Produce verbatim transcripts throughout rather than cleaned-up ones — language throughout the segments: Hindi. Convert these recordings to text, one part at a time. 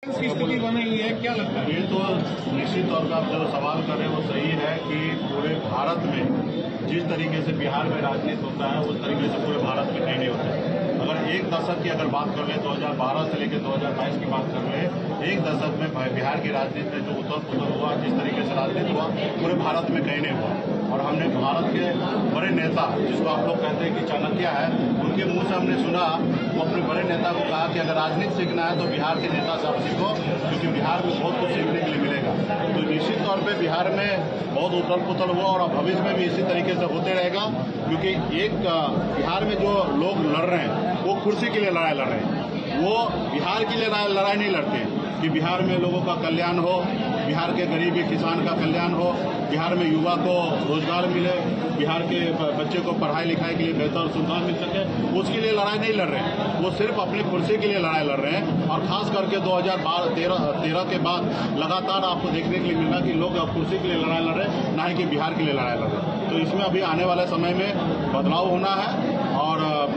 की स्थिति बनी है, क्या लगता है? ये तो निश्चित तौर पर आप जो सवाल कर रहे हैं वो सही है कि पूरे भारत में जिस तरीके से बिहार में राजनीति होता है उस तरीके से पूरे भारत में नहीं होता है। अगर एक दशक की अगर बात कर ले दो हज़ार बारह से लेकर दो हज़ार बाईस की बात कर ले, एक दशक में बिहार की राजनीति में जो उथल पुथल हुआ, जिस तरीके से राजनीति हुआ, पूरे भारत में कहीं नहीं हुआ। और हमने भारत के बड़े नेता, जिसको आप लोग कहते हैं कि चाणक्य है, उनके मुंह से हमने सुना, वो अपने बड़े नेता को कहा कि अगर राजनीति सीखना है तो बिहार के नेता से आप सीखो, क्योंकि बिहार में बहुत कुछ सीखने के लिए मिलेगा। तो निश्चित तौर पे बिहार में बहुत उथल पुथल हुआ और भविष्य में भी इसी तरीके से होते रहेगा, क्योंकि एक बिहार में जो लोग लड़ रहे हैं वो कुर्सी के लिए लड़ाई लड़ रहे हैं, वो बिहार के लिए लड़ाई नहीं लड़ते हैं कि बिहार में लोगों का कल्याण हो, बिहार के गरीबी किसान का कल्याण हो, बिहार में युवा को रोजगार मिले, बिहार के बच्चे को पढ़ाई लिखाई के लिए बेहतर सुविधा मिल सके, उसके लिए लड़ाई नहीं लड़ रहे हैं। वो सिर्फ अपनी कुर्सी के लिए लड़ाई लड़ रहे हैं। और खास करके दो हज़ार तेरह के बाद लगातार आपको देखने के लिए मिला कि लोग कुर्सी के लिए लड़ाई लड़ रहे हैं, ना ही कि बिहार के लिए लड़ाई लड़ रहे हैं। तो इसमें अभी आने वाले समय में बदलाव होना है और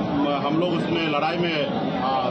हम लोग उसमें लड़ाई में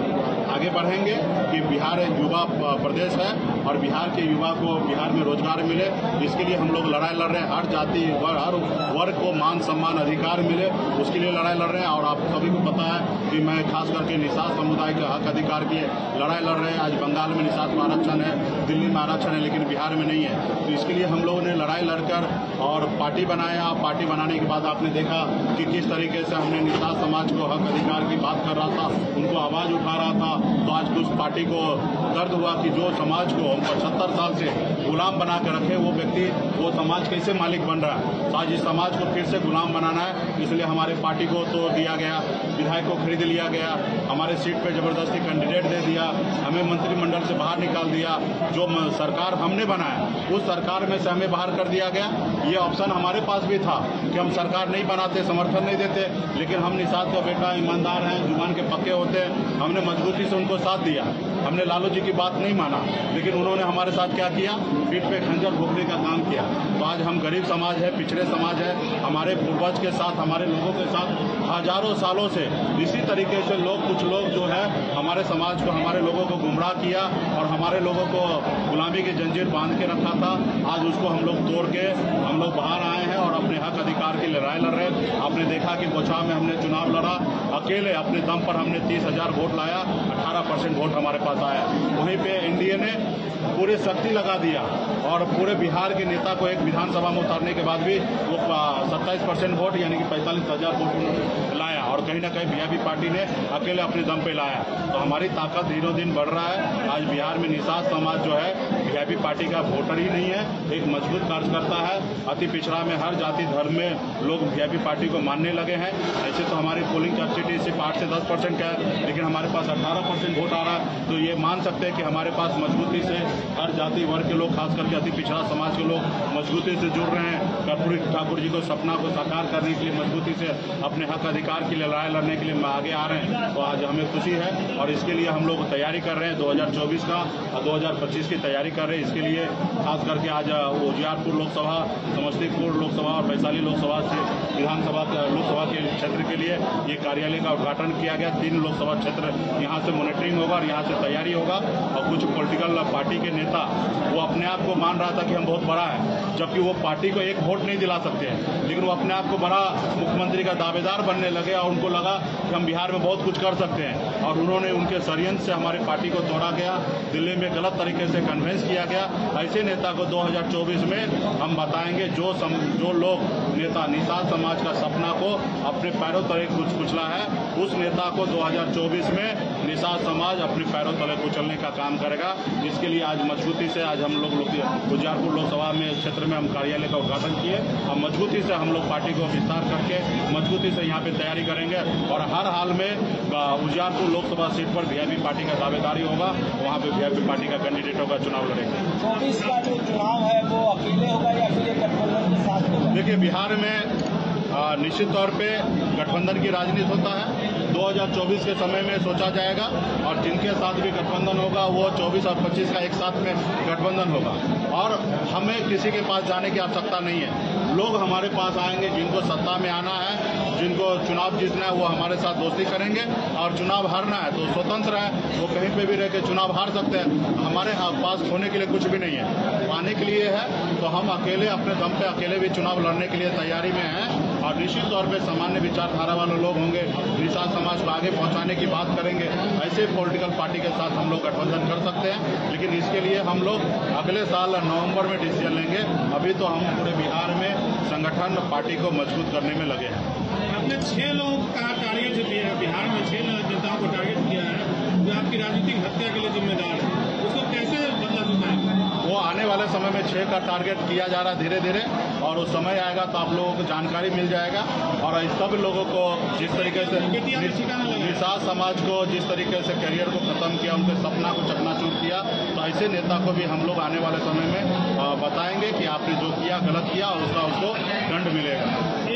आगे बढ़ेंगे कि बिहार एक युवा प्रदेश है और बिहार के युवा को बिहार में रोजगार मिले, इसके लिए हम लोग लड़ाई लड़ रहे हैं। हर जाति हर वर्ग को मान सम्मान अधिकार मिले, उसके लिए लड़ाई लड़ रहे हैं। और आप सभी को पता है कि मैं खास करके निषाद समुदाय के हक अधिकार की लड़ाई लड़ रहे हैं। आज बंगाल में निषाद में आरक्षण है, दिल्ली में आरक्षण है, लेकिन बिहार में नहीं है। तो इसके लिए हम लोगों ने लड़ाई लड़कर और पार्टी बनाया। पार्टी बनाने के बाद आपने देखा कि किस तरीके से हमने निषाद समाज को हक अधिकार की बात कर रहा था, उनको आवाज उठा रहा था। तो आज उस पार्टी को दर्द हुआ कि जो समाज को हम पचहत्तर साल से गुलाम बना कर रखे, वो व्यक्ति वो समाज कैसे मालिक बन रहा है। तो आज इस समाज को फिर से गुलाम बनाना है, इसलिए हमारे पार्टी को तो दिया गया, विधायक को खरीद लिया गया, हमारे सीट पे जबरदस्ती कैंडिडेट दे दिया, हमें मंत्रिमंडल से बाहर निकाल दिया। जो सरकार हमने बनाया उस सरकार में से हमें बाहर कर दिया गया। ये ऑप्शन हमारे पास भी था कि हम सरकार नहीं बनाते, समर्थन नहीं देते, लेकिन हम निषाद का बेटा ईमानदार हैं, जुबान के पक्के होते हैं, हमने मजबूती से उनको साथ दिया। हमने लालू जी की बात नहीं माना, लेकिन उन्होंने हमारे साथ क्या किया, पीठ पे खंजर भोंकने का काम किया। तो आज हम गरीब समाज है, पिछड़े समाज है, हमारे पूर्वज के साथ, हमारे लोगों के साथ हजारों सालों से इसी तरीके से लोग कुछ लोग जो है हमारे समाज को, हमारे लोगों को गुमराह किया और हमारे लोगों को गुलामी की जंजीर बांध के रखा था। आज उसको हम लोग तोड़ के हम लोग बाहर आए हैं और अपने हक अधिकार की लड़ाई लड़ रहे हैं। आपने देखा कि बोछा में हमने चुनाव लड़ा, अकेले अपने दम पर हमने तीस हजार वोट लाया, अठारह परसेंट वोट हमारे पास आया। वहीं पे एनडीए ने पूरे शक्ति लगा दिया और पूरे बिहार के नेता को एक विधानसभा में उतारने के बाद भी वो सत्ताईस परसेंट वोट यानी कि पैंतालीस हजार वोट लाया और कहीं ना कहीं बीजेपी पार्टी ने अकेले अपने दम पे लाया। तो हमारी ताकत दिनों दिन बढ़ रहा है। आज बिहार में निषाद समाज जो है बीजेपी पार्टी का वोटर ही नहीं है, एक मजबूत कार्यकर्ता है। अति पिछड़ा में हर जाति धर्म में लोग बीजेपी पार्टी को मानने लगे हैं। ऐसे तो हमारी पोलिंग कैपेसिटी सिर्फ आठ से दस परसेंट का है, लेकिन हमारे पास अठारह परसेंट वोट आ रहा है। तो ये मान सकते हैं कि हमारे पास मजबूती से हर जाति वर्ग के लोग, खास करके अति पिछड़ा समाज के लोग मजबूती से जुड़ रहे हैं। कर्पूरी ठाकुर जी को सपना को साकार करने के लिए मजबूती से अपने हक अधिकार के लिए लड़ाई लड़ने के लिए आगे आ रहे हैं। तो आज हमें खुशी है और इसके लिए हम लोग तैयारी कर रहे हैं दो हज़ार चौबीस का और दो हज़ार पच्चीस की तैयारी कर रहे हैं। इसके लिए खास करके आज उजियारपुर लोकसभा, समस्तीपुर लोकसभा और वैशाली लोकसभा से विधानसभा लोकसभा के क्षेत्र के लिए ये कार्यालय का उद्घाटन किया गया। तीन लोकसभा क्षेत्र यहाँ से मॉनिटरिंग होगा और यहाँ से तैयारी होगा। और कुछ पॉलिटिकल पार्टी के नेता वो अपने आप को मान रहा था कि हम बहुत बड़ा है, जबकि वो पार्टी को एक वोट नहीं दिला सकते हैं, लेकिन वो अपने आप को बड़ा मुख्यमंत्री का दावेदार बनने लगे और उनको लगा कि हम बिहार में बहुत कुछ कर सकते हैं। और उन्होंने उनके षड्यंत्र से हमारी पार्टी को तोड़ा गया, दिल्ली में गलत तरीके से कन्वेंस किया गया। ऐसे नेता को दो हज़ार चौबीस में हम बताएंगे जो सम, जो लोग नेता निषाद समाज का सपना को अपने पैरों तले कुछ कुचला है, उस नेता को दो हज़ार चौबीस में निषाद समाज अपने पैरों तले कुचलने का काम करेगा। इसके लिए आज मजबूती से आज हम लोग उजियारपुर लोकसभा में क्षेत्र में हम कार्यालय का उद्घाटन किए और मजबूती से हम लोग पार्टी को विस्तार करके मजबूती से यहाँ पे तैयारी करेंगे और हर हाल में उजियारपुर लोकसभा सीट पर बीजेपी पार्टी का दावेदारी होगा, वहाँ पे बीजेपी पार्टी का कैंडिडेटों का चुनाव लड़ेंगे। चौबीस का जो चुनाव है वो अकेले होगा या फिर गठबंधन के साथ होगा? देखिए, बिहार में निश्चित तौर पे गठबंधन की राजनीति होता है। दो हज़ार चौबीस के समय में सोचा जाएगा और जिनके साथ भी गठबंधन होगा वो चौबीस और पच्चीस का एक साथ में गठबंधन होगा और हमें किसी के पास जाने की आवश्यकता नहीं है। लोग हमारे पास आएंगे, जिनको सत्ता में आना है, जिनको चुनाव जीतना है, वो हमारे साथ दोस्ती करेंगे, और चुनाव हारना है तो स्वतंत्र है, वो कहीं पे भी रह के चुनाव हार सकते हैं। हमारे पास खोने के लिए कुछ भी नहीं है, पाने के लिए है। तो हम अकेले अपने दम पे अकेले भी चुनाव लड़ने के लिए तैयारी में हैं, और निश्चित तौर पे सामान्य विचारधारा वाले लोग होंगे, निषाद समाज को आगे पहुंचाने की बात करेंगे। ऐसे पॉलिटिकल पार्टी के साथ हम लोग गठबंधन कर सकते हैं, लेकिन इसके लिए हम लोग अगले साल नवंबर में डिसीजन लेंगे। अभी तो हम पूरे बिहार में संगठन पार्टी को मजबूत करने में लगे हैं। आपने छह लोगों का टारगेट दिया है, बिहार में छह नेताओं को टारगेट किया है जो आपकी राजनीतिक हत्या के लिए जिम्मेदार है, उसको कैसे बदला चुकाएंगे? वो आने वाले समय में छह का टारगेट किया जा रहा है धीरे धीरे, और उस समय आएगा तो आप लोगों को जानकारी मिल जाएगा। और सब लोगों को जिस तरीके से निषाद समाज को जिस तरीके से करियर को खत्म किया, उनके सपना को चकनाचूर किया, तो ऐसे नेता को भी हम लोग आने वाले समय में बताएंगे कि आपने जो किया गलत किया, और उसका उसको दंड मिलेगा।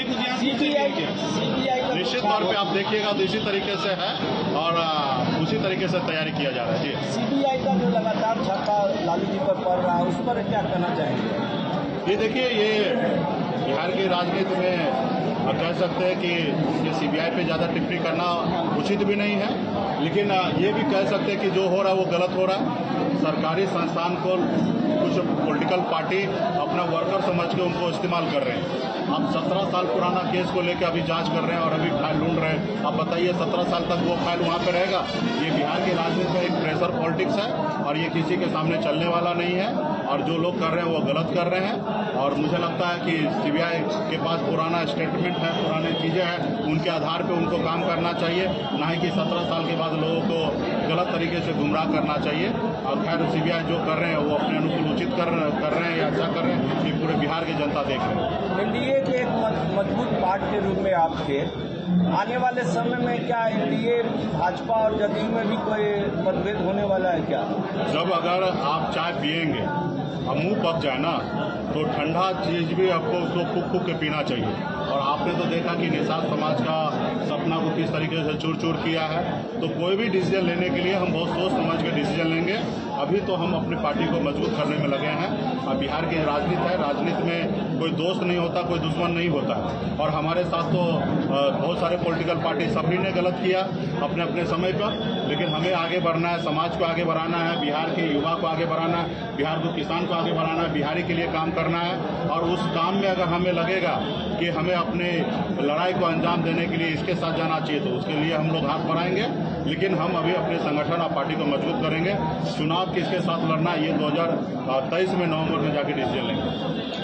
निश्चित तौर पे आप देखिएगा तो इसी तरीके से है, और उसी तरीके से तैयारी किया जा रहा है। जी, सीबीआई का जो लगातार छापा लालू जी पर पड़ रहा है, उस पर क्या कहना चाहेंगे? ये देखिए, ये बिहार की राजनीति में आप कह सकते हैं कि ये सीबीआई पे ज़्यादा टिप्पणी करना उचित भी नहीं है, लेकिन ये भी कह सकते हैं कि जो हो रहा है वो गलत हो रहा है। सरकारी संस्थान को कुछ पॉलिटिकल पार्टी अपना वर्कर समझ के उनको इस्तेमाल कर रहे हैं। अब सत्रह साल पुराना केस को लेकर अभी जांच कर रहे हैं और अभी फाइल ढूंढ रहे हैं। अब बताइए सत्रह साल तक वो फाइल वहाँ पे रहेगा? ये बिहार की राजनीति में एक प्रेशर पॉलिटिक्स है, और ये किसी के सामने चलने वाला नहीं है, और जो लोग कर रहे हैं वो गलत कर रहे हैं। और मुझे लगता है कि सीबीआई के पास पुराना स्टेटमेंट है, पुरानी चीजें हैं, उनके आधार पे उनको काम करना चाहिए, ना ही कि सत्रह साल के बाद लोगों को गलत तरीके से गुमराह करना चाहिए। और खैर सीबीआई जो कर रहे हैं वो अपने अनुकूल उचित कर कर रहे हैं या अच्छा कर रहे हैं, ये पूरे बिहार की जनता देख रहे हैं। एनडीए के एक मजबूत पार्ट के रूप में आप थे, आने वाले समय में क्या एनडीए भाजपा और जदयू में भी कोई मतभेद होने वाला है क्या? जब अगर आप चाय पिएंगे और मुंह पक जाए ना, तो ठंडा चीज भी आपको उसको फूक फूक के पीना चाहिए। और आपने तो देखा कि निषाद समाज का सपना को किस तरीके से चूर चूर किया है। तो कोई भी डिसीजन लेने के लिए हम बहुत सोच समझ के डिसीजन लेंगे। अभी तो हम अपनी पार्टी को मजबूत करने में लगे हैं। और बिहार की राजनीति है, राजनीति में कोई दोस्त नहीं होता, कोई दुश्मन नहीं होता है। और हमारे साथ तो बहुत सारे पॉलिटिकल पार्टी सभी ने गलत किया अपने अपने समय पर, लेकिन हमें आगे बढ़ना है, समाज को आगे बढ़ाना है, बिहार के युवा को आगे बढ़ाना है, बिहार को किसान को आगे बढ़ाना है, बिहारी के लिए काम करना है। और उस काम में अगर हमें लगेगा कि हमें अपने लड़ाई को अंजाम देने के लिए इसके साथ जाना चाहिए, तो उसके लिए हम लोग हाथ बढ़ाएंगे। लेकिन हम अभी अपने संगठन और पार्टी को मजबूत करेंगे। चुनाव किसके साथ लड़ना है ये दो हजार तेईस में नवंबर में जाके डिसीजन लेंगे।